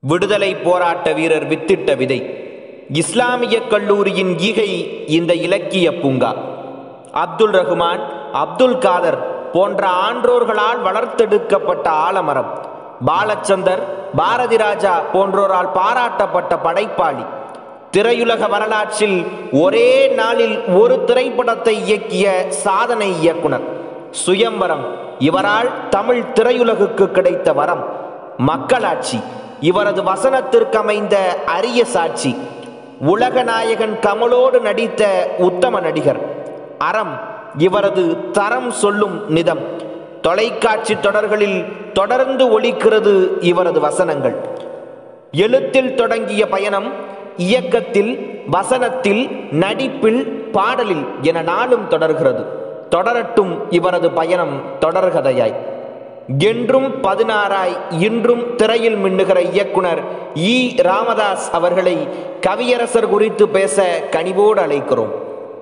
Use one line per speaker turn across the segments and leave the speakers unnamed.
விடுதலை போராட்ட வீரர் வித்திட்ட விதை. இஸ்லாமிய கல்லூரியின் ஈகை இந்த இலக்கிய பூங்கா. அப்துல் ரஹ்மான், அப்துல் காதர் போன்ற ஆன்றோர்களால் வளர்த்தெடுக்கப்பட்ட ஆலமரம். பாலச்சந்தர், பாரதி ராஜா போன்றோரால் பாராட்டப்பட்ட படைப்பாளி. திரையுலக வரலாற்றில் ஒரே நாளில் ஒரு திரைப்படத்தை இயக்கிய சாதனை இயக்குனர். சுயம்பரம் இவரால் தமிழ் திரையுலகுக்கு கிடைத்த வரம். மக்களாட்சி இவரது வசனத்திற்கமைந்த அரிய சாட்சி. உலகநாயகன் கமலோடு நடித்த உத்தம நடிகர். அறம் இவரது தரம் சொல்லும் நிதம். தொலைக்காட்சி தொடர்களில் தொடர்ந்து ஒலிக்கிறது இவரது வசனங்கள். எழுத்தில் தொடங்கிய பயணம் இயக்கத்தில், வசனத்தில், நடிப்பில், பாடலில் என நாளும் தொடர்கிறது. தொடரட்டும் இவரது பயணம் தொடர்கதையாய். என்றும் 16ஆய் இன்றும் திரையில் மின்னுகிற இயக்குனர் ஈ. ராமதாஸ் அவர்களை கவியரசர் குறித்து பேச கனிவோடு அழைக்கிறோம்.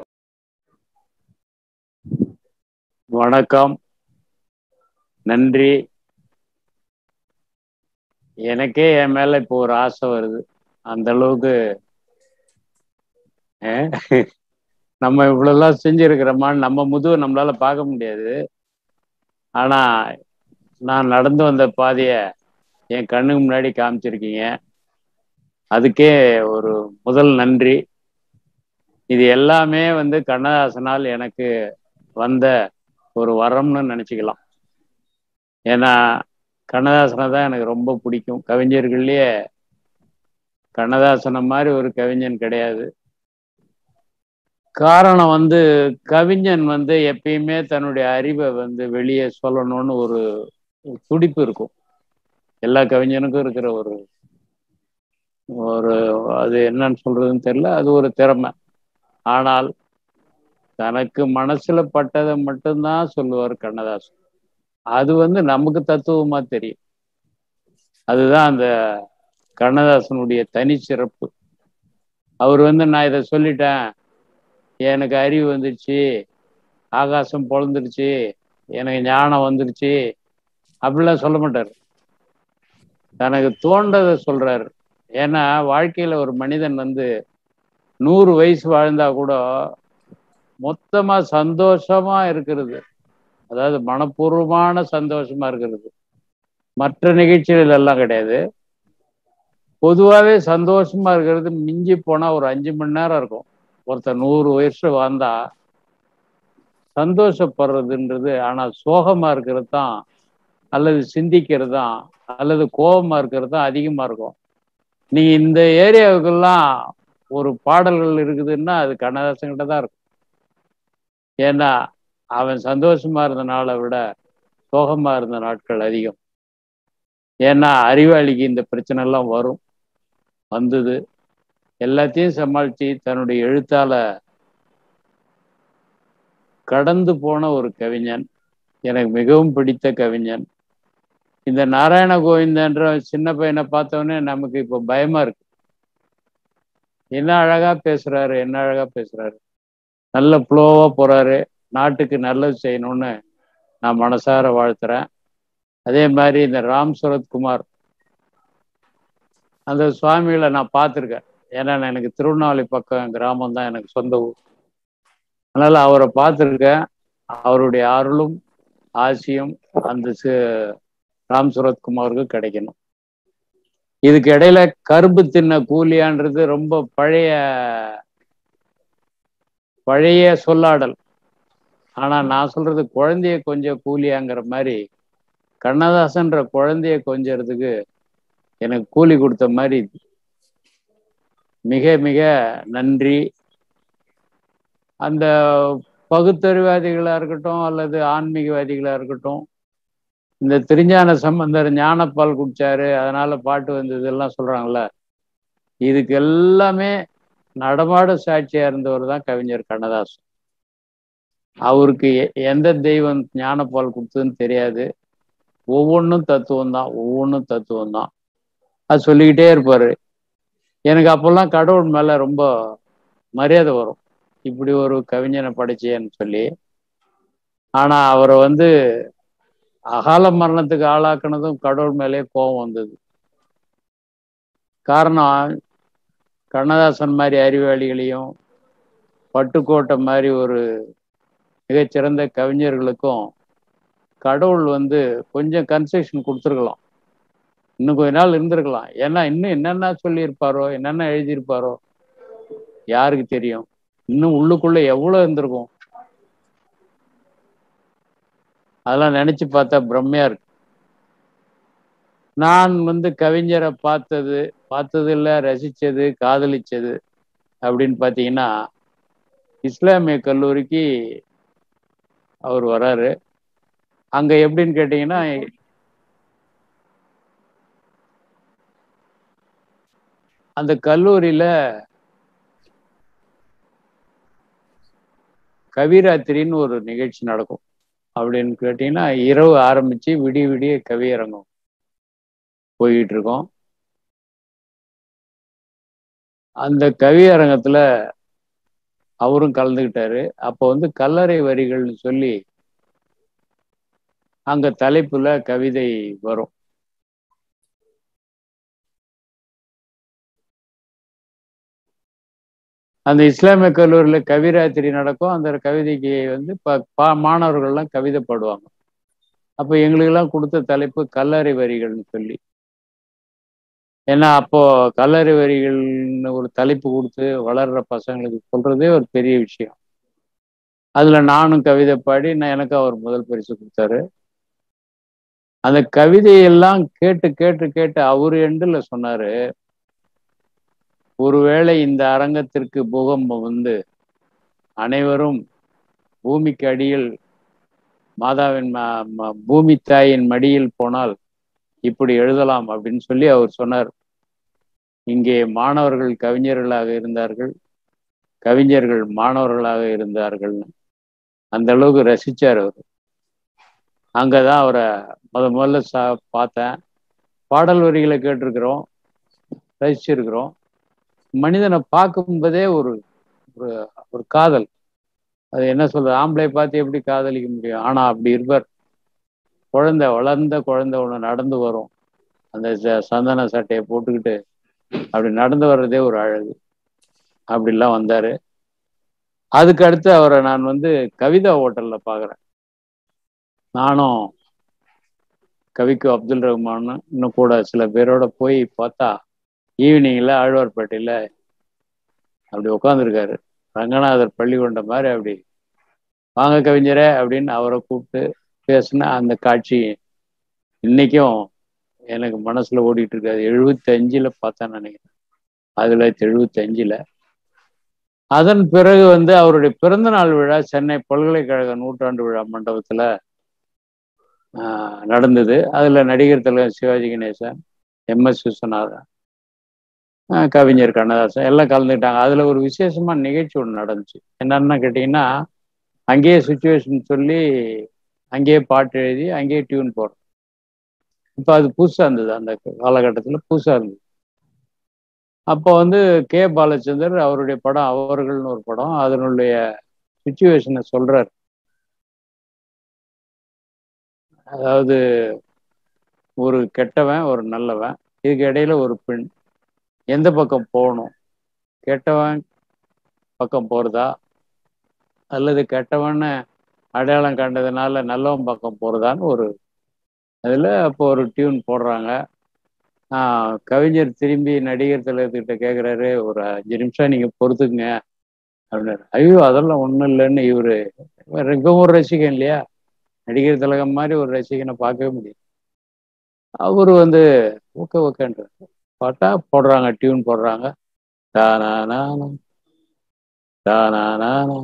வணக்கம், நன்றி. எனக்கே என் மேல இப்போ ஒரு ஆசை வருது. அந்த அளவுக்கு நம்ம இவ்வளவுலாம் செஞ்சிருக்கிறோமான்னு நம்ம முதுவை நம்மளால பார்க்க முடியாது. ஆனா நான் நடந்து வந்த பாதைய என் கண்ணுக்கு முன்னாடி காமிச்சிருக்கீங்க. அதுக்கே ஒரு முதல் நன்றி. இது எல்லாமே கண்ணதாசனால் எனக்கு வந்த ஒரு வரம்னு நினைச்சுக்கலாம். ஏன்னா கண்ணதாசனை தான் எனக்கு ரொம்ப பிடிக்கும். கவிஞர்கள்லயே கண்ணதாசனை மாதிரி ஒரு கவிஞன் கிடையாது. காரணம் கவிஞன் எப்பயுமே தன்னுடைய அறிவை வெளியே சொல்லணும்னு ஒரு துடிப்பு இருக்கும். எல்லா கவிஞனுக்கும் இருக்கிற ஒரு ஒரு அது என்னன்னு சொல்றதுன்னு தெரியல, அது ஒரு திறமை. ஆனால் தனக்கு மனசுல பட்டதை மட்டும்தான் சொல்லுவார் கண்ணதாசன். அது நமக்கு தத்துவமா தெரியும். அதுதான் அந்த கண்ணதாசனுடைய தனி சிறப்பு. அவர் நான் இதை சொல்லிட்டேன், எனக்கு அறிவு வந்துருச்சு, ஆகாசம் பொழந்துருச்சு, எனக்கு ஞானம் வந்துருச்சு அப்படிலாம் சொல்ல மாட்டார். தனக்கு தோன்றதை சொல்றாரு. ஏன்னா வாழ்க்கையில ஒரு மனிதன் 100 வயசு வாழ்ந்தா கூட மொத்தமா சந்தோஷமா இருக்கிறது, அதாவது மனப்பூர்வமான சந்தோஷமா இருக்கிறது, மற்ற நிகழ்ச்சிகள் எல்லாம் கிடையாது. பொதுவாகவே சந்தோஷமா இருக்கிறது மிஞ்சி போனா ஒரு 5 மணி நேரம் இருக்கும். ஒருத்தர் 100 வயசு வாழ்ந்தா சந்தோஷப்படுறதுன்றது, ஆனா சோகமா இருக்கிறது தான், அல்லது சிந்திக்கிறது தான், அல்லது கோபமா இருக்கிறது தான் அதிகமா இருக்கும். நீ இந்த ஏரியாவுக்கெல்லாம் ஒரு பாடல்கள் இருக்குதுன்னா அது கண்ணதாசன் கிட்ட தான் இருக்கும். ஏன்னா அவன் சந்தோஷமா இருந்த நாளை விட சோகமா இருந்த நாட்கள் அதிகம். ஏன்னா அறிவாளிக்கு இந்த பிரச்சனை எல்லாம் வந்தது. எல்லாத்தையும் சமாளிச்சு தன்னுடைய எழுத்தால கடந்து போன ஒரு கவிஞன், எனக்கு மிகவும் பிடித்த கவிஞன். இந்த நாராயண கோவிந்தன்ற சின்ன பையனை பார்த்தோன்னே நமக்கு இப்போ பயமா இருக்கு. என்ன அழகா பேசுறாரு, என்ன அழகா பேசுறாரு, நல்ல ஃப்ளோவா போறாரு. நாட்டுக்கு நல்லது செய்யணும்னு நான் மனசார வாழ்த்துறேன். அதே மாதிரி இந்த ராம் சரத்குமார், அந்த சுவாமிகளை நான் பார்த்துருக்கேன். ஏன்னா எனக்கு திருவண்ணாமலை பக்கம் கிராமம் தான் எனக்கு சொந்த ஊர். அதனால அவரை பார்த்துருக்கேன். அவருடைய அருளும் ஆசியும் அந்த ராம் சரத்குமாருக்கு கிடைக்கணும். இதுக்கு இடையில கரும்பு தின்ன கூலியான்றது ரொம்ப பழைய சொல்லாடல். ஆனா நான் சொல்றது குழந்தைய கொஞ்சம் கூலியாங்கிற மாதிரி, கண்ணதாசன்ற குழந்தைய கொஞ்சறதுக்கு எனக்கு கூலி கொடுத்த மாதிரி. மிக மிக நன்றி. அந்த பகுத்தறிவாதிகளா இருக்கட்டும் அல்லது ஆன்மீகவாதிகளா இருக்கட்டும், இந்த திருஞான சம்பந்தர் ஞானப்பால் குடிச்சாரு அதனால பாட்டு வந்தது எல்லாம் சொல்றாங்கல்ல, இதுக்கு எல்லாமே நடமாட சாட்சியா இருந்தவர் தான் கவிஞர் கண்ணதாசன். அவருக்கு எந்த தெய்வம் ஞானப்பால் கொடுத்ததுன்னு தெரியாது. ஒவ்வொன்றும் தத்துவம் தான், ஒவ்வொன்றும் தத்துவம் தான். அது சொல்லிக்கிட்டே இருப்பாரு. எனக்கு அப்பெல்லாம் கடவுள் மேல ரொம்ப மரியாதை வரும், இப்படி ஒரு கவிஞனை படைச்சேன்னு சொல்லி. ஆனா அவரை அகால மரணத்துக்கு ஆளாக்குனதும் கடவுள் மேலே கோபம் வந்தது. காரணம், கண்ணதாசன் மாதிரி அறிவாளிகளையும் பட்டுக்கோட்டை மாதிரி ஒரு மிகச்சிறந்த கவிஞர்களுக்கும் கடவுள் கொஞ்சம் கன்செஷன் கொடுத்துருக்கலாம். இன்னும் கொஞ்ச நாள் இருந்திருக்கலாம். ஏன்னா இன்னும் என்னென்ன சொல்லியிருப்பாரோ, என்னென்ன எழுதியிருப்பாரோ யாருக்கு தெரியும். இன்னும் உள்ளுக்குள்ள எவ்வளவு இருந்திருக்கும். அதெல்லாம் நினைச்சு பார்த்தா பிரம்மையா இருக்கு. நான் கவிஞரை பார்த்தது இல்லை, ரசிச்சது, காதலிச்சது அப்படின்னு பார்த்தீங்கன்னா, இஸ்லாமிய கல்லூரிக்கு அவர் வராரு. அங்க எப்படின்னு கேட்டீங்கன்னா, அந்த கல்லூரியில கவிராத்திரின்னு ஒரு நிகழ்ச்சி நடக்கும். அப்படின்னு கேட்டீங்கன்னா, இரவு ஆரம்பிச்சு விடிய விடிய கவியரங்கம் போயிட்டு இருக்கோம். அந்த கவியரங்கத்துல அவரும் கலந்துக்கிட்டாரு. அப்போ கல்லறை வரிகள்னு சொல்லி அங்க தலைப்புல கவிதை வரும். அந்த இஸ்லாமிய கல்லூரியில கவிராத்திரி நடக்கும். அந்த கவிதைக்கு மாணவர்கள்லாம் கவிதை பாடுவாங்க. அப்போ எங்களுக்கெல்லாம் கொடுத்த தலைப்பு கல்லறை வரிகள்னு சொல்லி. ஏன்னா அப்போ கல்லறை வரிகள்னு ஒரு தலைப்பு கொடுத்து வளர்ற பசங்களுக்கு சொல்றதே ஒரு பெரிய விஷயம். அதுல நானும் கவிதை பாடி எனக்கு அவர் முதல் பரிசு கொடுத்தாரு. அந்த கவிதையெல்லாம் கேட்டு கேட்டு கேட்டு அவரு எண்டுல சொன்னாரு, ஒருவேளை இந்த அரங்கத்திற்கு பூகம்பம் அனைவரும் பூமிக்கு அடியில் மாதாவின் பூமி தாயின் மடியில் போனால் இப்படி எழுதலாம் அப்படின்னு சொல்லி அவர் சொன்னார். இங்கே மாணவர்கள் கவிஞர்களாக இருந்தார்கள், கவிஞர்கள் மாணவர்களாக இருந்தார்கள். அந்த அளவுக்கு ரசிச்சார் அவர். அங்கதான் அவரை முதல்ல பார்த்தேன். பாடல் வரிகளை கேட்டிருக்கிறோம், ரசிச்சிருக்கிறோம். மனிதனை பார்க்கும்போதே ஒரு ஒரு காதல். அது என்ன சொல்றது, ஆம்பளை பார்த்து எப்படி காதலிக்க முடியும்? ஆனா அப்படி இருப்பார். வளர்ந்த குழந்தை ஒண்ணு நடந்து வரும், அந்த சந்தன சட்டையை போட்டுக்கிட்டு அப்படி நடந்து வர்றதே ஒரு அழகு. அப்படிலாம் வந்தாரு. அதுக்கு அடுத்து அவரை நான் கவிதா ஹோட்டல்ல பாக்குறேன். நானும் கவிக்கு அப்துல் ரஹ்மான் இன்னும் கூட சில பேரோட போய் பார்த்தா, ஈவினிங்ல ஆழ்வார்பேட்டையில அப்படி உட்காந்துருக்காரு. ரங்கநாதர் பள்ளி கொண்ட மாதிரி அப்படி, வாங்க கவிஞரே அப்படின்னு அவரை கூப்பிட்டு பேசின அந்த காட்சி இன்னைக்கும் எனக்கு மனசுல ஓடிட்டு இருக்காது. 75 பார்த்தேன்னு நினைக்கிறேன், 1975. அதன் பிறகு அவருடைய பிறந்த நாள் விழா சென்னை பல்கலைக்கழக 100ஆண்டு விழா மண்டபத்துல நடந்தது. அதுல நடிகர் தலைவர் சிவாஜி கணேசன், MS விஸ்வநாதன், கவிஞர் கண்ணதாசன் எல்லாம் கலந்துக்கிட்டாங்க. அதுல ஒரு விசேஷமா நிகழ்ச்சி ஒன்று நடந்துச்சு. என்னன்னு கேட்டீங்கன்னா, அங்கேயே சுச்சுவேஷன் சொல்லி அங்கேயே பாட்டு எழுதி அங்கேயே டியூன் போடுறோம். இப்போ அது புதுசா இருந்தது, அந்த காலகட்டத்தில் புதுசா இருந்தது. அப்போ கே பாலச்சந்தர் அவருடைய படம் அவர்கள்னு ஒரு படம், அதனுடைய சுச்சுவேஷனை சொல்றார். அதாவது ஒரு கெட்டவன் ஒரு நல்லவன், இதுக்கு இடையில ஒரு பெண், எந்த பக்கம் போகணும்? கெட்டவன் பக்கம் போறதா அல்லது கெட்டவன்னு அடையாளம் கண்டதுனால நல்லவன் பக்கம் போறதான்னு ஒரு அதுல அப்போ ஒரு டியூன் போடுறாங்க. கவிஞர் திரும்பி நடிகர் தலைவர்கிட்ட கேட்குறாரு, ஒரு 5 நிமிஷம் நீங்க பொறுத்துக்குங்க அப்படின்னாரு. ஐயோ அதெல்லாம் ஒன்றும் இல்லைன்னு இவரு இவன் ஒரு ரசிகன் இல்லையா, நடிகர் திலகம் மாதிரி ஒரு ரசிகனை பார்க்கவே முடியும். அவரு ஓகே ஓகேன்ற பாட்டா போடுறாங்க, டியூன் போடுறாங்க. தானானானம் தானானானம்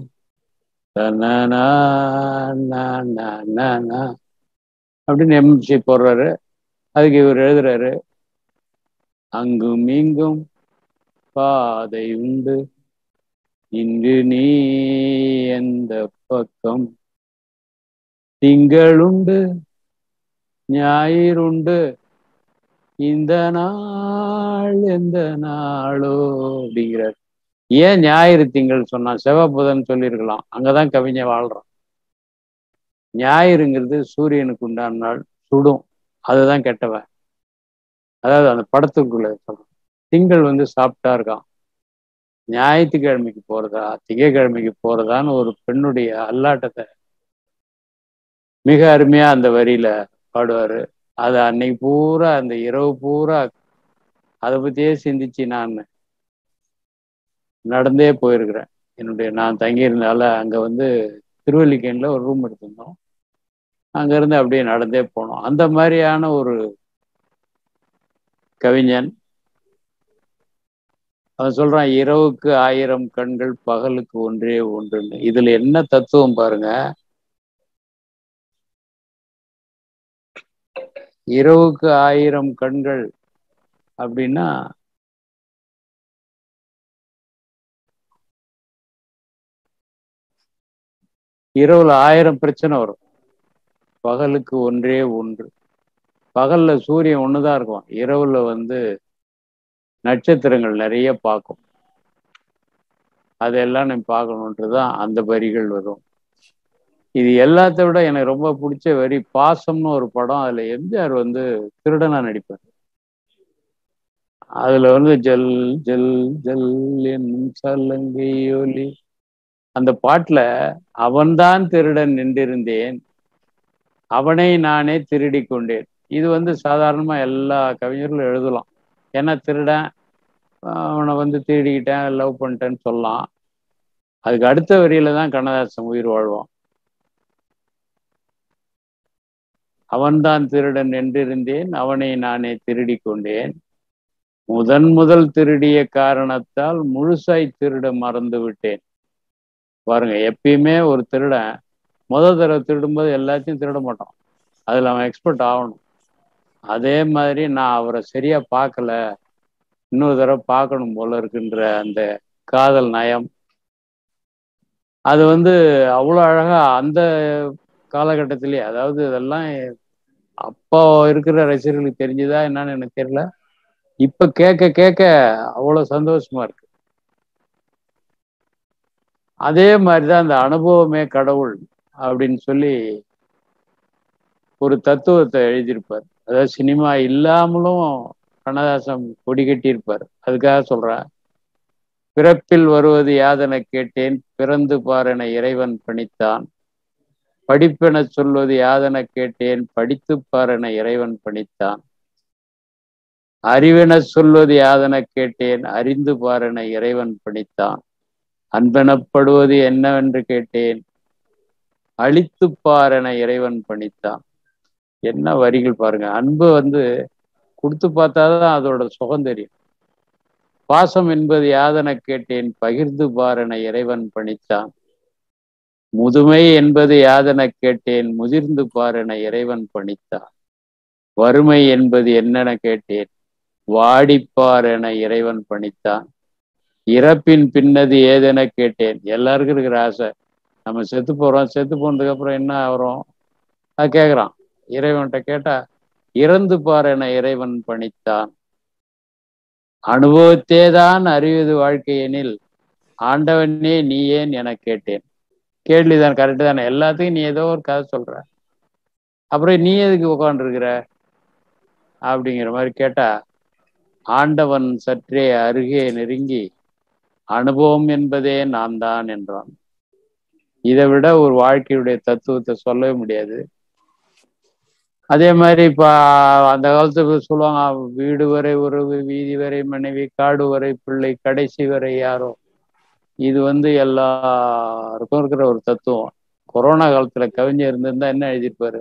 தன்னானா அப்படின்னு எம்ஜி போடுறாரு. அதுக்கு இவர் எழுதுறாரு, அங்கும் இங்கும் பாதை உண்டு, இங்கு நீ எந்த பக்கம், திங்களுண்டு ஞாயிறுண்டு, இந்த நாள் எந்த நாளோ அப்படிங்கிறார். ஏன் ஞாயிறு திங்கள் சொன்னா? செவ்வாய் புதன் சொல்லியிருக்கலாம், அங்கதான் கவிஞர் வாழ்றான். ஞாயிறுங்கிறது சூரியனுக்கு உண்டான நாள், சுடும், அதுதான் கெட்டவன். அதாவது அந்த படத்துக்குள்ள சொல்றோம். திங்கள் வந்து சாப்பிட்டா இருக்கான், ஞாயிற்றுக்கிழமைக்கு போறதா திங்கட்கிழமைக்கு போறதான்னு ஒரு பெண்ணுடைய அல்லாட்டத்தை மிக அருமையா அந்த வரியில பாடுவாரு. அது அன்னைக்கு பூரா அந்த இரவு பூரா அதை பத்தியே சிந்திச்சு நான் நடந்தே போயிருக்கிறேன். நான் தங்கியிருந்தால அங்க வந்து திருவல்லிக்கேணில ஒரு ரூம் எடுத்திருந்தோம். அங்க இருந்து அப்படியே நடந்தே போனோம். அந்த மாதிரியான ஒரு கவிஞன். அவன் சொல்றான், இரவுக்கு 1000 கண்கள், பகலுக்கு ஒன்றே ஒன்றுன்னு. இதுல என்ன தத்துவம் பாருங்க. இரவுக்கு 1000 கண்கள் அப்படின்னா இரவுல 1000 பிரச்சனை வரும், பகலுக்கு ஒன்றே ஒன்று. பகல்ல சூரியன் ஒண்ணுதான் இருக்கும், இரவுல வந்து நட்சத்திரங்கள் நிறைய பார்க்கும். அதெல்லாம் நம்ம பார்க்கணுன்றதுதான் அந்த வரிகள் வரும். இது எல்லாத்த விட எனக்கு ரொம்ப பிடிச்ச வரி பாசம்னு ஒரு படம். அதுல எம்ஜிஆர் வந்து திருடனா நடிப்பார். அதுல வந்து ஜல் ஜல் ஜல் என்னும் சல்லங்கை ஒலி, அந்த பாட்டுல அவன்தான் திருடன் நின்றிருந்தேன், அவனை நானே திருடி கொண்டேன். இது வந்து சாதாரணமா எல்லா கவிஞர்களும் எழுதலாம். ஏன்னா திருடன், அவனை வந்து திருடிக்கிட்டேன், லவ் பண்ணிட்டேன்னு சொல்லலாம். அதுக்கு அடுத்த வரியில தான் கண்ணதாசன் உயிர் வாழ்வான். அவன்தான் திருடன் என்றிருந்தேன், அவனை நானே திருடி கொண்டேன், முதல் திருடிய காரணத்தால் முழுசாய் திருட மறந்து விட்டேன். பாருங்க, எப்பயுமே ஒரு திருடன் தடவை திருடும்போது எல்லாத்தையும் திருட மாட்டான், அதுல அவன் எக்ஸ்பர்ட் ஆகணும். அதே மாதிரி நான் அவரை சரியா பார்க்கல, இன்னொரு தடவை பார்க்கணும் போல இருக்குன்ற அந்த காதல் நயம், அது வந்து அவ்வளோ அழகா அந்த காலகட்டத்திலேயே, அதாவது இதெல்லாம் அப்போ இருக்கிற ரசிகர்களுக்கு தெரிஞ்சுதா என்னன்னு எனக்கு தெரியல. இப்ப கேட்க கேட்க அவ்வளவு சந்தோஷமா இருக்கு. அதே மாதிரிதான் அந்த அனுபவமே கடவுள் அப்படின்னு சொல்லி ஒரு தத்துவத்தை எழுதியிருப்பார். அதாவது சினிமா இல்லாமலும் கண்ணதாசன் கொடி கட்டியிருப்பார். அதுக்காக சொல்றேன், பிறப்பில் வருவது யாதென கேட்டேன், பிறந்து பாரென இறைவன் பணித்தான், படிப்பென சொல்வது யாதென கேட்டேன், படித்து பாரென இறைவன் பணித்தான், அறிவென சொல்வது யாதென கேட்டேன், அறிந்து பாரென இறைவன் பணித்தான், அன்பெனப்படுவது என்னவென்று கேட்டேன், அழித்து பாரென இறைவன் பணித்தான். என்ன வரிகள் பாருங்க. அன்பு வந்து கொடுத்து பார்த்தாதான் அதோட சுகம் தெரியும். பாசம் என்பது யாதென கேட்டேன், பகிர்ந்து பாரென இறைவன் பணித்தான், முதுமை என்பது யாதென கேட்டேன், முதிர்ந்து பாரென இறைவன் பணித்தான், வறுமை என்பது என்னென கேட்டேன், வாடிப்பார் என இறைவன் பணித்தான், இறப்பின் பின்னது ஏதென கேட்டேன். எல்லாருக்கும் இருக்கிற ஆசை, நம்ம செத்து போறோம், செத்து போனதுக்கு அப்புறம் என்ன ஆகிறோம் அது கேட்குறான். இறைவன்கிட்ட கேட்டா, இறந்து பார் என இறைவன் பணித்தான், அனுபவத்தேதான் அறிவது வாழ்க்கையெனில் ஆண்டவனே நீ ஏன் என கேட்டேன். கேள்விதான், கரெக்டு தானே? எல்லாத்துக்கும் நீ ஏதோ ஒரு கதை சொல்ற, அப்புறம் நீ எதுக்கு உட்காந்துருக்கிற அப்படிங்கிற மாதிரி கேட்டா, ஆண்டவன் சற்றே அருகே நெருங்கி அனுபவம் என்பதே நான் தான் என்றான். இதை விட ஒரு வாழ்க்கையுடைய தத்துவத்தை சொல்லவே முடியாது. அதே மாதிரி இப்ப அந்த காலத்துல சொல்லுவாங்க, வீடு வரை உறவு, வீதி வரை மனைவி, காடு வரை பிள்ளை, கடைசி வரை யாரோ. இது வந்து எல்லாருக்கும் இருக்கிற ஒரு தத்துவம். கொரோனா காலத்துல கவிஞர் இருந்திருந்தா என்ன எழுதியிருப்பாரு?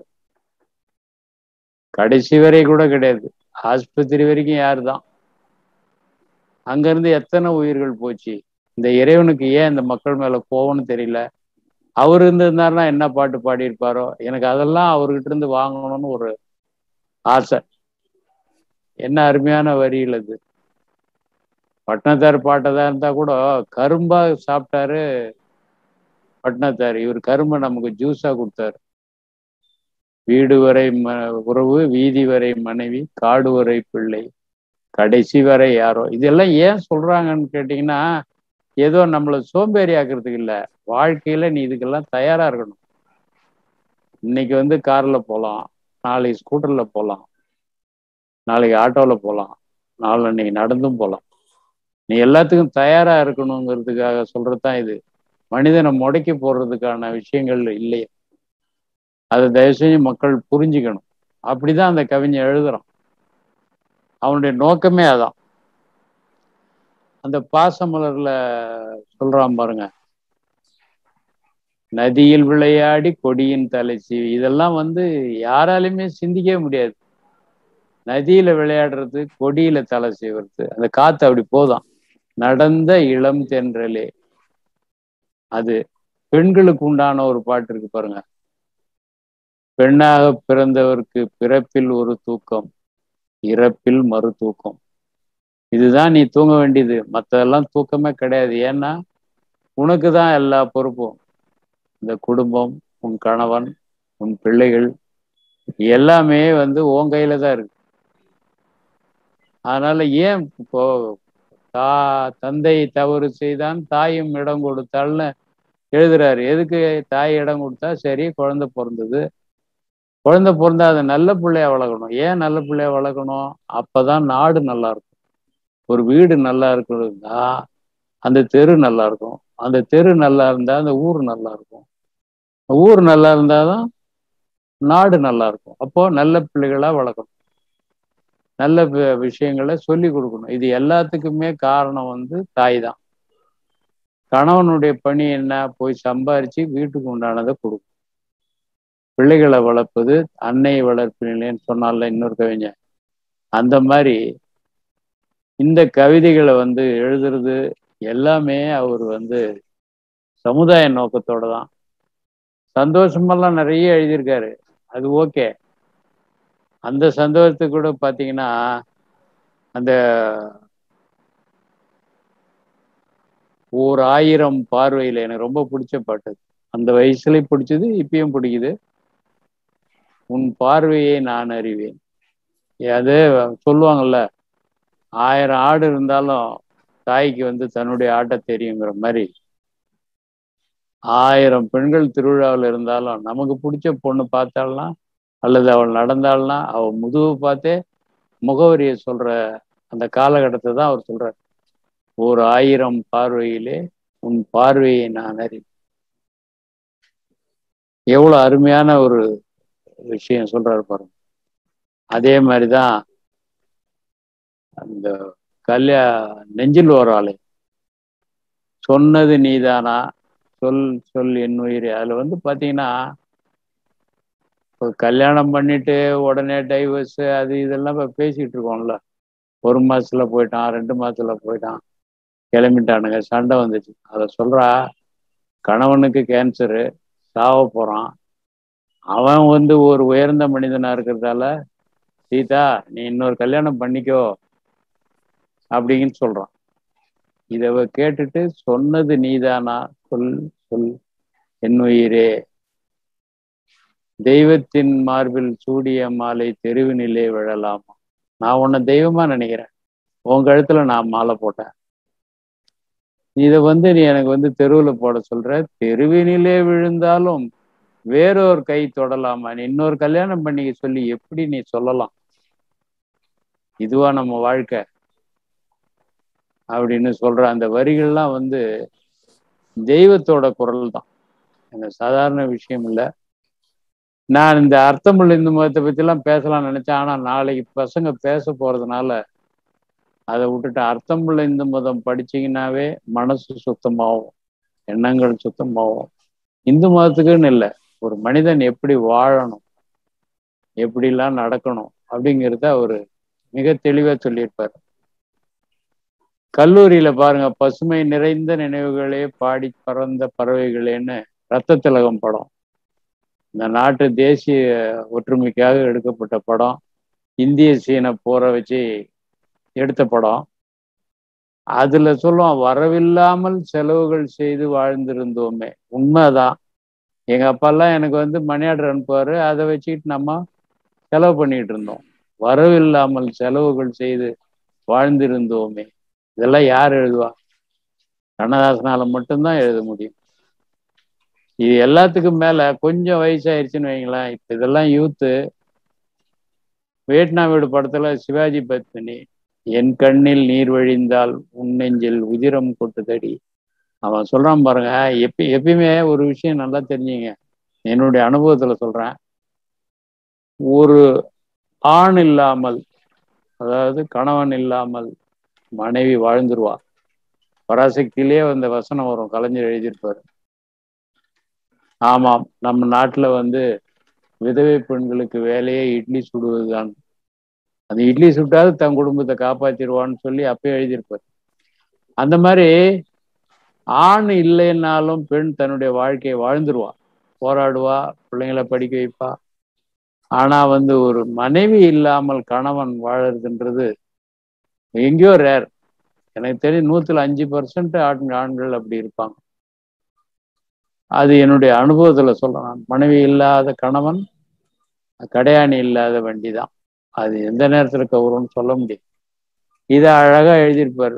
கடைசி வரை கூட கிடையாது, ஆஸ்பத்திரி வரைக்கும் யாருதான், அங்கிருந்து எத்தனை உயிர்கள் போச்சு. இந்த இறைவனுக்கு ஏன் இந்த மக்கள் மேல கோவம்னு தெரியல. அவர் இருந்திருந்தாருன்னா என்ன பாட்டு பாடியிருப்பாரோ. எனக்கு அதெல்லாம் அவர்கிட்ட இருந்து வாங்கணும்னு ஒரு ஆசை. என்ன அருமையான வரிகள் அது. பட்டினத்தார் பாட்டதா இருந்தா கூட கரும்பா சாப்பிட்டாரு பட்டினத்தார், இவர் கரும்பை நமக்கு ஜூஸா கொடுத்தாரு. வீடு வரை உறவு, வீதி வரை மனைவி, காடு வரை பிள்ளை, கடைசி வரை யாரோ. இதெல்லாம் ஏன் சொல்றாங்கன்னு கேட்டீங்கன்னா, ஏதோ நம்மளை சோம்பேறி ஆக்குறதுக்கு இல்லை, வாழ்க்கையில நீ இதுக்கெல்லாம் தயாரா இருக்கணும். இன்னைக்கு வந்து கார்ல போகலாம், நாளைக்கு ஸ்கூட்டர்ல போகலாம், நாளைக்கு ஆட்டோல போகலாம், நாளன்னைக்கு நடந்தும் போகலாம். நீ எல்லாத்துக்கும் தயாரா இருக்கணுங்கிறதுக்காக சொல்றதுதான் இது. மனிதனை முடக்கி போடுறதுக்கான விஷயங்கள் இல்லையே. அதை தயவு செஞ்சு மக்கள் புரிஞ்சுக்கணும். அப்படிதான் அந்த கவிஞன் எழுதுறான். அவனுடைய நோக்கமே அதான். அந்த பாசமலர்ல சொல்றான் பாருங்க, நதியில் விளையாடி கொடியின் தலை சீவி. இதெல்லாம் யாராலையுமே சிந்திக்கவே முடியாது. நதியில விளையாடுறது, கொடியில தலை சீவுறது, அந்த காத்து அப்படி போதான். நடந்த இளம் தென்றலே. அது பெண்களுக்கு உண்டான ஒரு பாட்டு இருக்கு பாருங்க. பெண்ணாக பிறந்தவருக்கு பிறப்பில் ஒரு தூக்கம், இறப்பில் மறு தூக்கம். இதுதான் நீ தூங்க வேண்டியது, மற்றதெல்லாம் தூக்கமே கிடையாது. ஏன்னா உனக்கு தான் எல்லா பொறுப்பும். இந்த குடும்பம், உன் கணவன், உன் பிள்ளைகள் எல்லாமே உன் கையில தான் இருக்கு. அதனால ஏன் இப்போ தந்தை தவறு செய்தான், தாயும் இடம் கொடுத்தாள்னு எழுதுறாரு. எதுக்கு தாய் இடம் கொடுத்தா? சரி, குழந்தை பிறந்தது. குழந்தை பிறந்தா அதை நல்ல பிள்ளையா வளர்க்கணும். ஏன் நல்ல பிள்ளையா வளர்க்கணும்? அப்பதான் நாடு நல்லா இருக்கும். ஒரு வீடு நல்லா இருக்கணும்னா அந்த தெரு நல்லா இருக்கும். அந்த தெரு நல்லா இருந்தா அந்த ஊர் நல்லா இருக்கும். ஊர் நல்லா இருந்தாதான் நாடு நல்லா இருக்கும். அப்போ நல்ல பிள்ளைகளா வளர்க்கணும். நல்ல விஷயங்களை சொல்லி கொடுக்கணும். இது எல்லாத்துக்குமே காரணம் தாய் தான். கணவனுடைய பணி என்ன? போய் சம்பாரிச்சு வீட்டுக்கு உண்டானதை கொடுக்கும். பிள்ளைகளை வளர்ப்பது அன்னை வளர்ப்பினேன்னு சொன்னால இன்னொரு கவிஞன். அந்த மாதிரி இந்த கவிதைகளை எழுதுறது எல்லாமே அவர் சமுதாய நோக்கத்தோட தான். சந்தோஷமெல்லாம் நிறைய எழுதியிருக்காரு, அது ஓகே. அந்த சந்தோஷத்துக்கு கூட பாத்தீங்கன்னா, அந்த ஓர் ஆயிரம் பார்வையில எனக்கு ரொம்ப பிடிச்ச பாட்டு. அந்த வயசுலயும் பிடிச்சது, இப்பயும் பிடிக்குது. உன் பார்வையை நான் அறிவேன். அது சொல்லுவாங்கல்ல, 1000 ஆடு இருந்தாலும் தாய்க்கு தன்னுடைய ஆட்டை தெரியுங்கிற மாதிரி, 1000 பெண்கள் திருவிழாவில் இருந்தாலும் நமக்கு பிடிச்ச பொண்ணு பார்த்தாள்னா அல்லது அவள் நடந்தாள்னா அவள் முதுகு பார்த்தே முகவரியை சொல்ற அந்த காலகட்டத்தை தான் அவர் சொல்றார். ஓர் 1000 பார்வையிலே உன் பார்வையை நான் அறிவேன். எவ்வளவு அருமையான ஒரு விஷயம் சொல்றாரு பாருங்க. அதே மாதிரிதான் அந்த நெஞ்சில் ஓராளை, சொன்னது நீதானா, சொல் சொல் என் உயிரே. அதுல பாத்தீங்கன்னா, கல்யாணம் பண்ணிட்டு உடனே டைவர்ஸ் அது இதெல்லாம் பேசிட்டு இருக்கோம்ல. 1 மாசத்துல போயிட்டான், 2 மாசத்துல போயிட்டான், கிளம்பிட்டானுங்க, சண்டை வந்துச்சு. அதை சொல்றா, கணவனுக்கு கேன்சரு, சாவ போறான். அவன் ஒரு உயர்ந்த மனிதனா இருக்கிறதால, சீதா நீ இன்னொரு கல்யாணம் பண்ணிக்கோ அப்படின்னு சொல்றான். இத கேட்டுட்டு, சொன்னது நீதானா, சொல் சொல் என் உயிரே, தெய்வத்தின் மார்பில் சூடிய மாலை தெருவினிலே விழலாமா. நான் உன்னை தெய்வமா நினைக்கிறேன், உன் கழுத்துல நான் மாலை போட்டேன். இத நீ எனக்கு தெருவுல போட சொல்ற, தெருவினிலே விழுந்தாலும் வேறொரு கை தொடலாமா. நீ இன்னொரு கல்யாணம் பண்ணிக்க சொல்லி எப்படி நீ சொல்லலாம்? இதுவா நம்ம வாழ்க்கை அப்படின்னு சொல்ற அந்த வரிகள்லாம் தெய்வத்தோட குரல் தான். இந்த சாதாரண விஷயம் இல்லை. நான் இந்த அர்த்தமுள்ள இந்து மதத்தை பத்தி எல்லாம் பேசலாம்னு நினைச்சேன். ஆனா நாளைக்கு பசங்க பேச போறதுனால அதை விட்டுட்டு, அர்த்தமுள்ள இந்து மதம் படிச்சீங்கன்னாவே மனசு சுத்தமாகும், எண்ணங்கள் சுத்தமாகும். இந்து மதத்துக்குன்னு இல்லை, ஒரு மனிதன் எப்படி வாழணும், எப்படிலாம் நடக்கணும் அப்படிங்கிறத அவரு மிக தெளிவா சொல்லியிருப்பாரு. கல்லூரியில பாருங்க, பசுமை நிறைந்த நினைவுகளே பாடி பறந்த பறவைகளேன்னு ரத்த திலகம் படம், இந்த நாட்டு தேசிய ஒற்றுமைக்காக எடுக்கப்பட்ட படம். இந்திய சீன போரை வச்சு எடுத்த படம். அதுல சொல்லுவான், வரவில்லாமல் செலவுகள் செய்து வாழ்ந்திருந்தோமே. உண்மைதான். எங்க அப்பாலாம் எனக்கு மணி ஆர்டர் அனுப்புவாரு, அதை வச்சுக்கிட்டு நம்ம செலவு பண்ணிட்டு இருந்தோம். வரவில்லாமல் செலவுகள் செய்து வாழ்ந்திருந்தோமே, இதெல்லாம் யார் எழுதுவா? கண்ணதாசனால மட்டும்தான் எழுத முடியும். இது எல்லாத்துக்கும் மேல கொஞ்சம் வயசாயிருச்சுன்னு வைங்களேன். இப்ப இதெல்லாம் யூத்து. வியட்நாம் வீடு படத்துல சிவாஜி பத்மினி என் கண்ணில் நீர் வழிந்தால் உன் நெஞ்சில் உதிரம் கொட்டுதடி. அவன் சொல்றான் பாருங்க. எப்பயுமே ஒரு விஷயம் நல்லா தெரிஞ்சுங்க, என்னுடைய அனுபவத்துல சொல்றேன். ஒரு ஆண் இல்லாமல், அதாவது கணவன் இல்லாமல் மனைவி வாழ்ந்துருவா. பராசக்தியிலே அந்த வசனம் வரும், கலைஞர் எழுதியிருப்பாரு. ஆமாம், நம்ம நாட்டுல விதவை பெண்களுக்கு வேலையே இட்லி சுடுவதுதான். அந்த இட்லி சுட்டாது தன் குடும்பத்தை காப்பாத்திடுவான்னு சொல்லி அப்பயே எழுதியிருப்பாரு. அந்த மாதிரி ஆண் இல்லைன்னாலும் பெண் தன்னுடைய வாழ்க்கையை வாழ்ந்துருவா, போராடுவா, பிள்ளைங்களை படிக்க வைப்பா. ஆனா ஒரு மனைவி இல்லாமல் கணவன் வாழறதுன்றது எங்கேயோ ரேர். எனக்கு தெரியும் 100% ஆண்கள் அப்படி இருப்பாங்க. அது என்னுடைய அனுபவத்துல சொல்றேன். மனைவி இல்லாத கணவன் கடையாணி இல்லாத வண்டி தான். அது எந்த நேரத்துல கவுரும்னு சொல்ல முடியும். இதை அழகா எழுதியிருப்பாரு.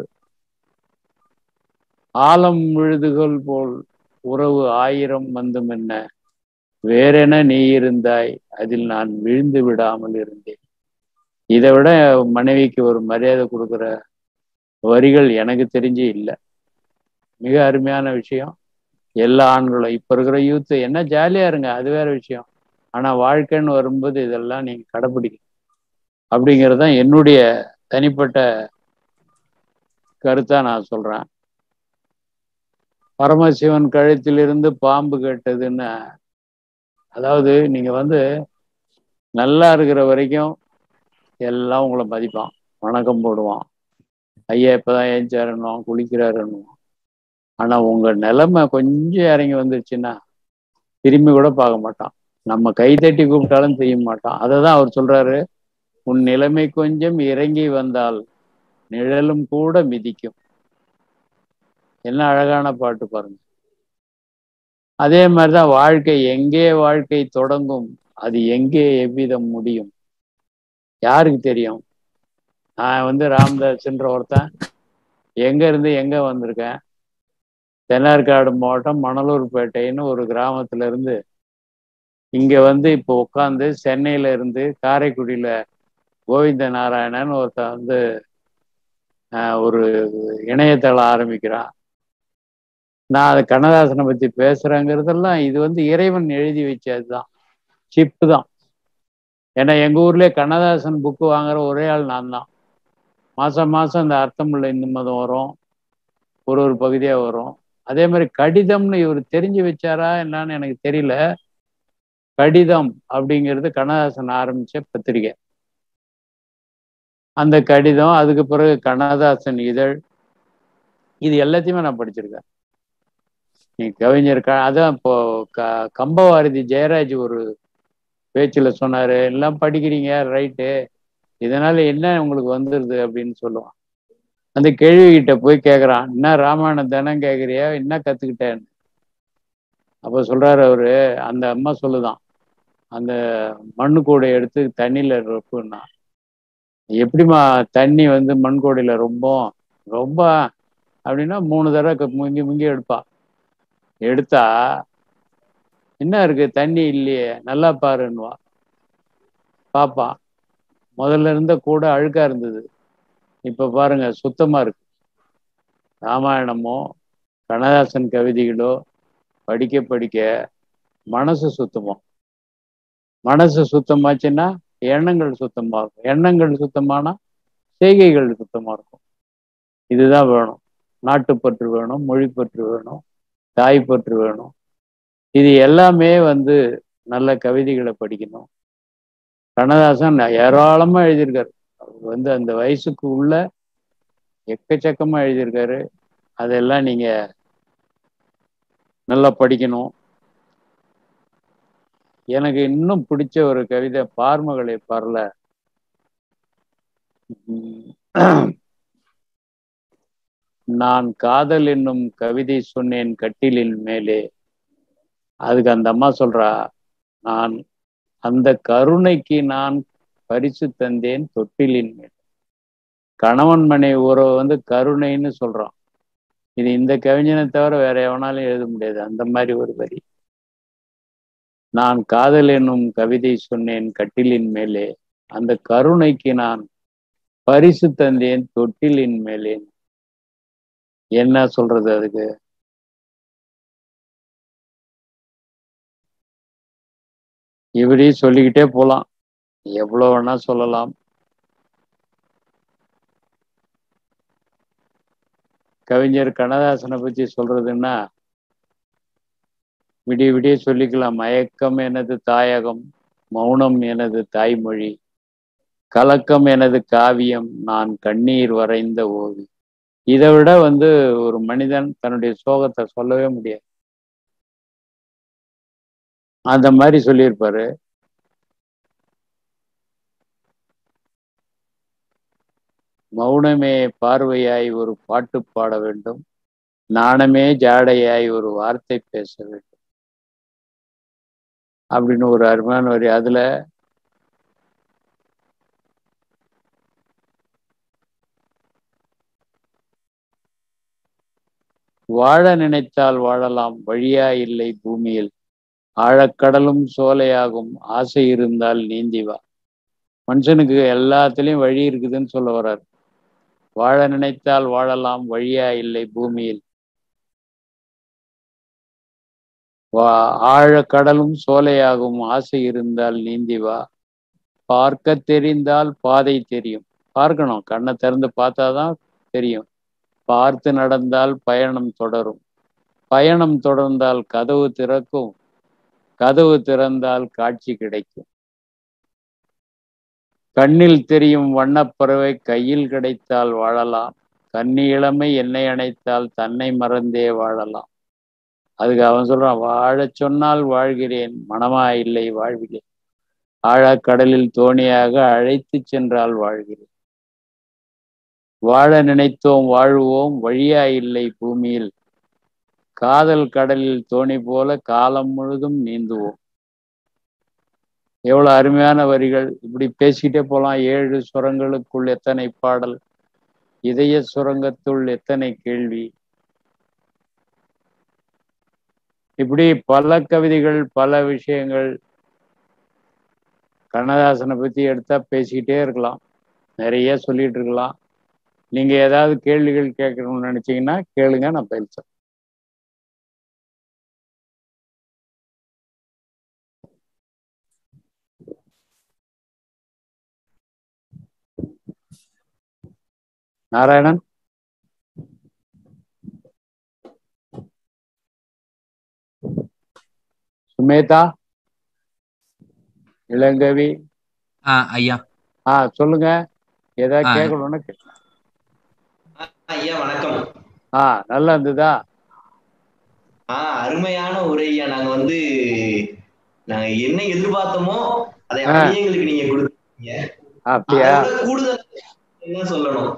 ஆலம் விழுதுகள் போல் உறவு 1000 வந்தும் என்ன, வேறென நீ இருந்தாய் அதில் நான் விழுந்து விடாமல் இருந்தேன். இதை விட மனைவிக்கு ஒரு மரியாதை கொடுக்குற வரிகள் எனக்கு தெரிஞ்சு இல்லை. மிக அருமையான விஷயம். எல்லா ஆண்களும் இப்ப இருக்கிற யூத் என்ன ஜாலியா இருங்க, அது வேற விஷயம். ஆனா வாழ்க்கைன்னு வரும்போது இதெல்லாம் நீங்க கடைப்பிடிக்கணும் அப்படிங்கிறது தான் என்னுடைய தனிப்பட்ட கருத்தா நான் சொல்றேன். பரமசிவன் கழுத்திலிருந்து பாம்பு கேட்டதுன்னு, அதாவது நீங்க நல்லா இருக்கிற வரைக்கும் எல்லாம் உங்களை மதிப்பான், வணக்கம் போடுவான், ஐயா இப்பதான் ஏஞ்சாருன்னுவான், குளிக்கிறாருன்னுவான். ஆனா உங்க நிலைமை கொஞ்சம் இறங்கி வந்துருச்சுன்னா திரும்பி கூட பார்க்க மாட்டான். நம்ம கை தட்டி கூப்பிட்டாலும் செய்ய மாட்டான். அதை தான் அவர் சொல்றாரு, உன் நிலைமை கொஞ்சம் இறங்கி வந்தால் நிழலும் கூட மிதிக்கும். என்ன அழகான பாட்டு பாருங்க. அதே மாதிரிதான் வாழ்க்கை. எங்கே வாழ்க்கை தொடங்கும், அது எங்கே எவ்விதம் முடியும், யாருக்கு தெரியும்? நான் ராமதாஸ்ன்ற ஒருத்தன் எங்க இருந்து எங்க வந்திருக்கேன். தென்னார்காடு மாவட்டம் மணலூர்பேட்டைன்னு ஒரு கிராமத்துல இருந்து இங்க இப்போ உட்காந்து சென்னையில இருந்து காரைக்குடியில கோவிந்த நாராயணன் ஒருத்தன் ஒரு இணையதளம் ஆரம்பிக்கிறான். நான் அது கண்ணதாசனை பத்தி பேசுறேங்கிறதெல்லாம் இது இறைவன் எழுதி வச்சதுதான், சிப்பு தான். ஏன்னா எங்க ஊர்லயே கண்ணதாசன் புக்கு வாங்குற ஒரே ஆள் நான் தான். மாசம் மாசம் இந்த அர்த்தமுள்ள இந்து மதம் வரும், ஒரு பகுதியா வரும். அதே மாதிரி கடிதம்னு இவர் தெரிஞ்சு வச்சாரா என்னன்னு எனக்கு தெரியல. கடிதம் அப்படிங்கிறது கண்ணதாசன் ஆரம்பிச்ச பத்திரிகை. அந்த கடிதம், அதுக்கு பிறகு கண்ணதாசன் இதழ், இது எல்லாத்தையுமே நான் படிச்சிருக்கேன். நீ கவிஞர் அதான் இப்போ கம்பவாரதி ஜெயராஜ் ஒரு பேச்சுல சொன்னாரு, எல்லாம் படிக்கிறீங்க ரைட்டு, இதனால என்ன உங்களுக்கு வந்துருது அப்படின்னு சொல்லுவான். அந்த கேள்வி கிட்ட போய் கேட்குறான், என்ன ராமாயணம் தினம் கேட்குறியா, என்ன கத்துக்கிட்டேன்னு. அப்போ சொல்றாரு அவரு, அந்த அம்மா சொல்லுதான், அந்த மண்ணு கூடை எடுத்து தண்ணியில ரொப்புன்னா, எப்படிமா தண்ணி மண் கூடையில ரொம்ப ரொம்ப அப்படின்னா 3 தடவை முங்கி முங்கி எடுப்பா. எடுத்தா என்ன இருக்கு, தண்ணி இல்லையே, நல்லா பாருன்னுவா. பாப்பா, முதல்ல இருந்த கூட அழுக்கா இருந்தது, இப்ப பாருங்க சுத்தமா இருக்கு. ராமாயணமோ கண்ணதாசன் கவிதைகளோ படிக்க படிக்க மனசு சுத்தமாகும். மனசு சுத்தமாச்சுன்னா எண்ணங்கள் சுத்தமாகும். எண்ணங்கள் சுத்தமானா செய்கைகள் சுத்தமா இருக்கும். இதுதான் வேணும். நாட்டுப்பற்று வேணும், மொழிப்பற்று வேணும், தாய்ப்பற்று வேணும். இது எல்லாமே நல்ல கவிதைகளை படிக்கணும். கண்ணதாசன் ஏராளமா எழுதியிருக்காரு. அவர் அந்த வயசுக்கு உள்ள எக்கச்சக்கமா எழுதியிருக்காரு. அதெல்லாம் நீங்க நல்லா படிக்கணும். எனக்கு இன்னும் பிடிச்ச ஒரு கவிதை பார்மகளை பாரல. நான் காதல் என்னும் கவிதை சொன்னேன் கட்டிலின் மேலே. அதுக்கு அந்த அம்மா சொல்றா, நான் அந்த கருணைக்கு நான் பரிசு தந்தேன் தொட்டிலின் மேல். கணவன் மனைவி உறவு கருணைன்னு சொல்றான். இது இந்த கவிஞனை தவிர வேற எவனாலும் எழுத முடியாது. அந்த மாதிரி ஒரு வரி. நான் காதல் என்னும் கவிதை சொன்னேன் கட்டிலின் மேலே, அந்த கருணைக்கு நான் பரிசு தந்தேன் தொட்டிலின் மேலேன். என்ன சொல்றது அதுக்கு? இப்படி சொல்லிக்கிட்டே போலாம், எவ்வளவு வேணா சொல்லலாம். கவிஞர் கண்ணதாசனை பத்தி சொல்றதுன்னா விடிய விடிய சொல்லிக்கலாம். மயக்கம் எனது தாயகம், மௌனம் எனது தாய்மொழி, கலக்கம் எனது காவியம், நான் கண்ணீர் வரைந்த ஓவியம். இதை விட ஒரு மனிதன் தன்னுடைய சோகத்தை சொல்லவே முடியாது. அந்த மாதிரி சொல்லியிருப்பாரு. மௌனமே பார்வையாய் ஒரு பாட்டு பாட வேண்டும், நாணமே ஜாடையாய் ஒரு வார்த்தை பேச வேண்டும் அப்படின்னு ஒரு அருமையான வரி. அதுல வாழ நினைத்தால் வாழலாம், வழியா இல்லை பூமியில், ஆழக்கடலும் சோலையாகும், ஆசை இருந்தால் நீந்தி வா. மனுஷனுக்கு எல்லாத்துலயும் வழி இருக்குதுன்னு சொல்ல வர்றாரு. வாழ நினைத்தால் வாழலாம், வழியா இல்லை பூமியில், ஆழக்கடலும் சோலையாகும், ஆசை இருந்தால் நீந்தி வா. பார்க்க தெரிந்தால் பாதை தெரியும். பார்க்கணும், கண்ணை திறந்து பார்த்தாதான் தெரியும். பார்த்து நடந்தால் பயணம் தொடரும், பயணம் தொடர்ந்தால் கதவு திறக்கும், கதவு திறந்தால் காட்சி கிடைக்கும். கண்ணில் தெரியும் வண்ணப்பறவை கையில் கிடைத்தால் வாழலாம், கன்னி இளமை என்னை அணைத்தால் தன்னை மறந்தே வாழலாம். அதுக்கு அவன் சொல்றான், வாழச் சொன்னால் வாழ்கிறேன், மனமா இல்லை வாழ்கிறேன், ஆழக்கடலில் தோணியாக அழைத்து சென்றால் வாழ்கிறேன். வாழ நினைத்தோம் வாழ்வோம், வழியா இல்லை பூமியில், காதல் கடலில் தோணி போல காலம் முழுதும் நீந்துவோம். எவ்வளவு அருமையான வரிகள்! இப்படி பேசிக்கிட்டே போலாம். 7 சுரங்களுக்குள் எத்தனை பாடல், இதய சுரங்கத்துள் எத்தனை கேள்வி. இப்படி பல கவிதைகள், பல விஷயங்கள். கண்ணதாசனை பத்தி எடுத்தா பேசிக்கிட்டே இருக்கலாம், நிறைய சொல்லிட்டு இருக்கலாம். நீங்க ஏதாவது கேள்விகள் கேட்கணும்னு நினைச்சீங்கன்னா கேளுங்க, நான் பேசுறேன். நாராயணன், சுமேதா, இளங்கவி.
ஐயா.
சொல்லுங்க, ஏதாவது கேட்கணும்னு கேட்கலாம்.
ஐயா வணக்கம்.
நல்லா இருந்ததா?
அருமையான உரை ஐயா. நாங்க என்ன எதிர்பார்த்தோமோ அதை அப்படியே எங்களுக்கு நீங்க கொடுத்தீங்க.
அப்படியா?
கூடுதல் என்ன சொல்லணும்?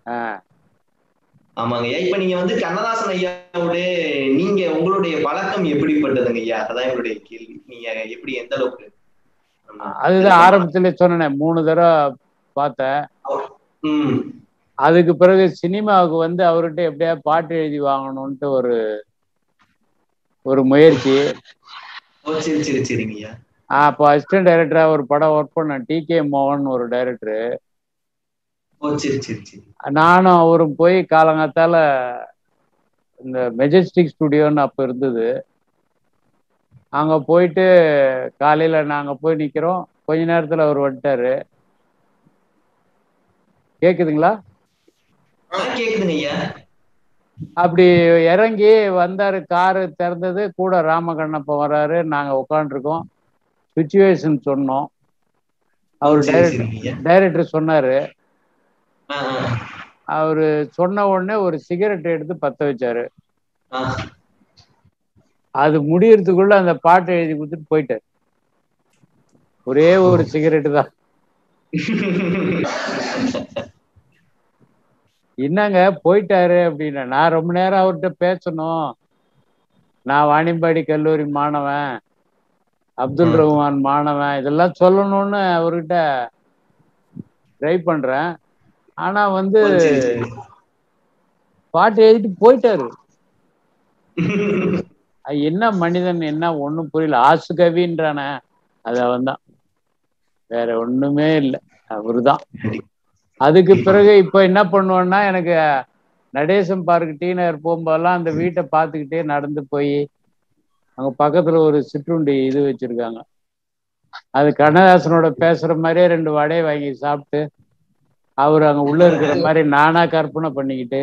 ஆமாங்க ஐயா. இப்ப நீங்க கண்ணதாசன் ஐயாவோட நீங்க உங்களுடைய பழக்கம் எப்படிப்பட்டதுங்க ஐயா? அதான் எங்களுடைய கேள்வி. நீங்க எப்படி, எந்த அளவுக்கு?
அதுதான் ஆரம்பத்துல சொன்னேன், 3 தடவை பார்த்தேன். அதுக்கு பிறகு சினிமாவுக்கு அவர்கிட்ட எப்படியா பாட்டு எழுதி வாங்கணும்ட்டு ஒரு முயற்சி. அப்போ அசிஸ்டன்ட் டைரக்டரா ஒரு படம் ஒர்க் பண்ண டி.கே. மோகன் ஒரு டைரக்டரு. நானும் அவரும் போய் காலங்காத்தால இந்த மெஜஸ்டிக் ஸ்டுடியோன்னு அப்ப இருந்தது, அங்க போயிட்டு காலையில நாங்க போய் நிக்கிறோம். கொஞ்ச நேரத்துல அவர் வந்துட்டாரு. கேக்குதுங்களா? அப்படி இறங்கி வந்தாரு, காரு திறந்தது, கூட ராமகண்ணப்ப வர்றாரு. நாங்க உட்காந்துருக்கோம், சுச்சுவேஷன் சொன்னோம். அவர் டைரக்டர் சொன்னாரு. அவரு சொன்ன உடனே ஒரு சிகரெட் எடுத்து பத்த வச்சாரு. அது முடியறதுக்குள்ள அந்த பாட்டை எழுதி கொடுத்துட்டு போயிட்டாரு. ஒரே ஒரு சிகரெட்டு தான். என்னங்க போயிட்டாரு அப்படின்னா, நான் ரொம்ப நேரம் அவர்கிட்ட பேசணும், நான் வாணியம்பாடி கல்லூரி மாணவன், அப்துல் ரஹ்மான் மாணவன், இதெல்லாம் சொல்லணும்னு அவர்கிட்ட ட்ரை பண்றேன். ஆனா பாட்டு எழுதிட்டு போயிட்டாரு. என்ன மனிதன், என்ன ஒண்ணும் புரியல. ஆசு கவின்றான அது அவன் தான், வேற ஒண்ணுமே இல்லை, அவருதான். அதுக்கு பிறகு இப்ப என்ன பண்ணுவேன்னா, எனக்கு நடேசன் பார்க் டி நகர் போகும்போதெல்லாம் அந்த வீட்டை பார்த்துக்கிட்டே நடந்து போய் அங்க பக்கத்துல ஒரு சிற்றுண்டி இது வச்சிருக்காங்க. அது கண்ணதாசனோட பேசுற மாதிரியே 2 வடையை வாங்கி சாப்பிட்டு அவர் அங்க உள்ள இருக்கிற மாதிரி நானா கற்பனை பண்ணிக்கிட்டு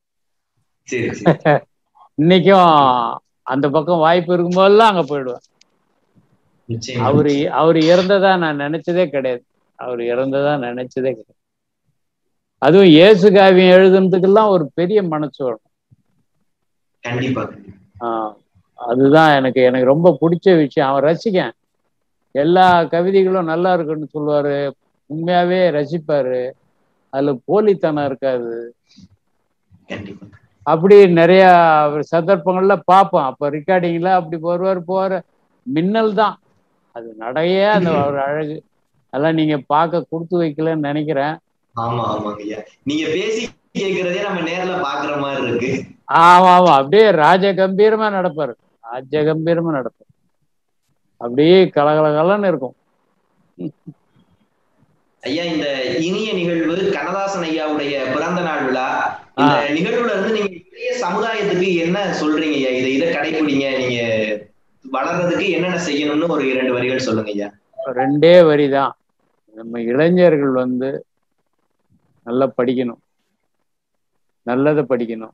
இன்னைக்கும் அந்த பக்கம் வாய்ப்பு இருக்கும்போதெல்லாம் அங்க போயிடுவேன். அவரு இறந்ததா நான் நினைச்சதே கிடையாது. அவர் இறந்ததா நினைச்சதே கிடையாது. அதுவும் இயேசு காவியம் எழுதுனதுக்கெல்லாம் ஒரு பெரிய மனசு வரும்.
கண்டிப்பா.
அதுதான் எனக்கு ரொம்ப பிடிச்ச விஷயம். அவன் ரசிக்கேன். எல்லா கவிதைகளும் நல்லா இருக்குன்னு சொல்லுவாரு. உண்மையாவே ரசிப்பாரு. அதுல போலித்தனம் இருக்காது. அப்படி நிறைய சந்தர்ப்பங்கள்ல பார்ப்போம். அப்ப ரெக்கார்டிங்ல அப்படி போவாரு. மின்னல் தான் அது. நடையே அந்த ஒரு அழகு. அதெல்லாம் நீங்க பார்க்க கொடுத்து வைக்கலன்னு நினைக்கிறேன்.
ஆமா ஆமாங்கய்யா, நீங்க பேசி கேட்கறதே நம்ம நேர்ல பாக்குற மாதிரி இருக்கு.
ஆமா அப்படியே ராஜகம்பீரமா நடப்பாரு. அப்படியே கலகலன்னு இருக்கும்.
ஐயா, இந்த இனிய நிகழ்வு கண்ணதாசன் ஐயாவுடைய பிறந்த நாள் விழா. இந்த நிகழ்வுல இருந்து நீங்க இளைய சமுதாயத்துக்கு என்ன சொல்றீங்க ஐயா? இதை கடைபிடிங்க, நீங்க வளர்றதுக்கு என்னென்ன செய்யணும்னு ஒரு 2 வரிகள் சொல்லுங்க ஐயா.
2 வரிதான். நம்ம இளைஞர்கள் நல்லா படிக்கணும், நல்லதை படிக்கணும்,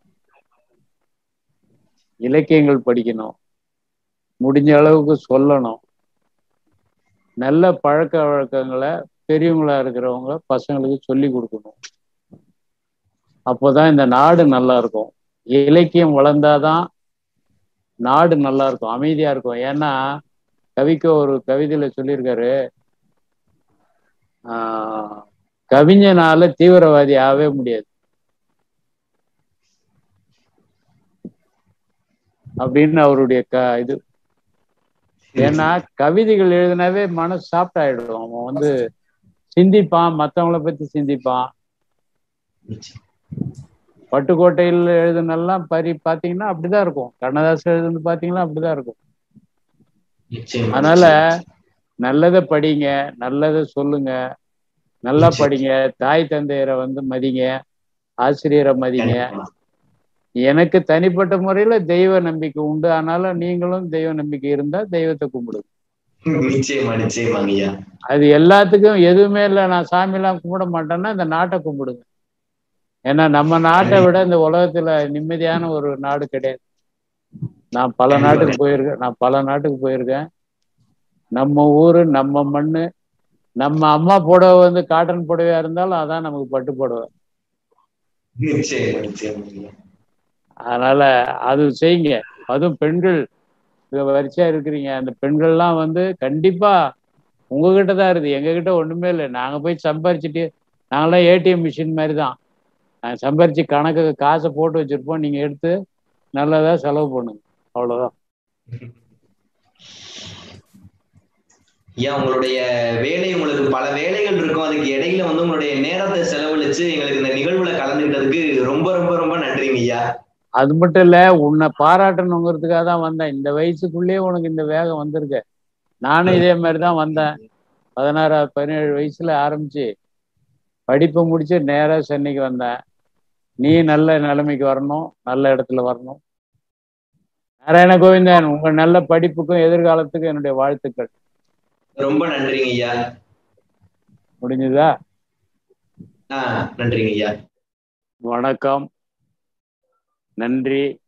இலக்கியங்கள் படிக்கணும், முடிஞ்ச அளவுக்கு சொல்லணும், நல்ல பழக்க வழக்கங்களை பெரியவங்களா இருக்கிறவங்க பசங்களுக்கு சொல்லி கொடுக்கணும். அப்போதான் இந்த நாடு நல்லா இருக்கும். இலக்கியம் வளர்ந்தாதான் நாடு நல்லா இருக்கும், அமைதியா இருக்கும். ஏன்னா கவிக்கு ஒரு கவிதையில சொல்லியிருக்காரு, கவிஞனால தீவிரவாதி ஆகவே முடியாது அப்படின்னு அவருடைய இது. ஏன்னா கவிதைகள் எழுதினாவே மனசு சாஃப்ட் ஆயிடும். அவன் சிந்திப்பான், மற்றவங்கள பத்தி சிந்திப்பான். பட்டுக்கோட்டையில் எழுதுனெல்லாம் பாத்தீங்கன்னா அப்படிதான் இருக்கும். கண்ணதாசன் எழுதுனது பாத்தீங்கன்னா அப்படிதான் இருக்கும். அதனால நல்லதை படிங்க, நல்லதை சொல்லுங்க, நல்லா படிங்க, தாய் தந்தையரை மதிங்க, ஆசிரியரை மதிங்க. எனக்கு தனிப்பட்ட முறையில தெய்வ நம்பிக்கை உண்டு. ஆனால நீங்களும் தெய்வ நம்பிக்கை இருந்தா தெய்வத்தை கும்பிடுங்க. அது எல்லாத்துக்கும் எதுவுமே இல்லை, நான் சாமியெல்லாம் கும்பிட மாட்டேன்னா இந்த நாட்டை கும்பிடுங்க. ஏன்னா நம்ம நாட்டை விட இந்த உலகத்துல நிம்மதியான ஒரு நாடு கிடையாது. நான் பல நாட்டுக்கு போயிருக்கேன். நம்ம ஊரு, நம்ம மண்ணு, நம்ம அம்மா புடவை காட்டன் புடவையா இருந்தாலும் அதான் நமக்கு பட்டு புடவை. அதனால அது செய்யுங்க. அதுவும் பெண்கள் வரிசையா இருக்கிறீங்க, அந்த பெண்கள்லாம் கண்டிப்பா உங்ககிட்ட தான் இருக்குது, எங்ககிட்ட ஒண்ணுமே இல்லை. நாங்க போய் சம்பாரிச்சுட்டு, நாங்களாம் ஏடிஎம் மிஷின் மாதிரி தான். நாங்கள் சம்பாரிச்சு காசை போட்டு வச்சிருப்போம், நீங்க எடுத்து நல்லதா செலவு பண்ணுங்க, அவ்வளவுதான்.
ஏன் உங்களுடைய வேலை, உங்களுக்கு பல வேலைகள் இருக்கும், அதுக்கு இடையில உங்களுடைய நேரத்தை செலவழிச்சு எங்களுக்கு இந்த நிகழ்வுல கலந்துக்கிட்டதுக்கு ரொம்ப ரொம்ப ரொம்ப நன்றிங்க ஐயா.
அது மட்டும் இல்ல, உன்னை பாராட்டணுங்கிறதுக்காக தான் வந்தேன். இந்த வயசுக்குள்ளேயே உனக்கு இந்த வேகம் வந்திருக்க. நானும் இதே மாதிரிதான் வந்தேன். 16 17 வயசுல ஆரம்பிச்சு படிப்பை முடிச்சு நேரா சென்னைக்கு வந்தேன். நீ நல்ல நிலைமைக்கு வரணும், நல்ல இடத்துல வரணும். நாராயண கோவிந்தன், உங்க நல்ல படிப்புக்கும் எதிர்காலத்துக்கும் என்னுடைய வாழ்த்துக்கள்.
ரொம்ப நன்றிங்க ஐயா.
முடிஞ்சதா?
நன்றிங்க ஐயா.
வணக்கம், நன்றி.